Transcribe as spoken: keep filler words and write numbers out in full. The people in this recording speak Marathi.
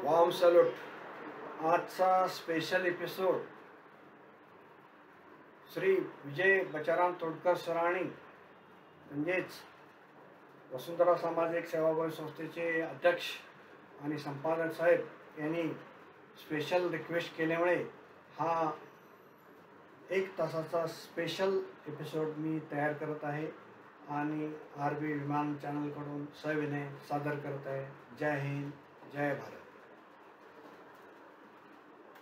वाम सॅल्यूट. आजचा स्पेशल एपिसोड श्री विजय बचाराम तोडकर सराणी म्हणजेच वसुंधरा सामाजिक सेवाभावी संस्थेचे अध्यक्ष आणि संपादक साहेब यांनी स्पेशल रिक्वेस्ट केल्यामुळे हा एक तासाचा स्पेशल एपिसोड मी तयार करत आहे आणि आर बी विमान चॅनलकडून सविनय सादर करत आहे. जय हिंद, जय भारत.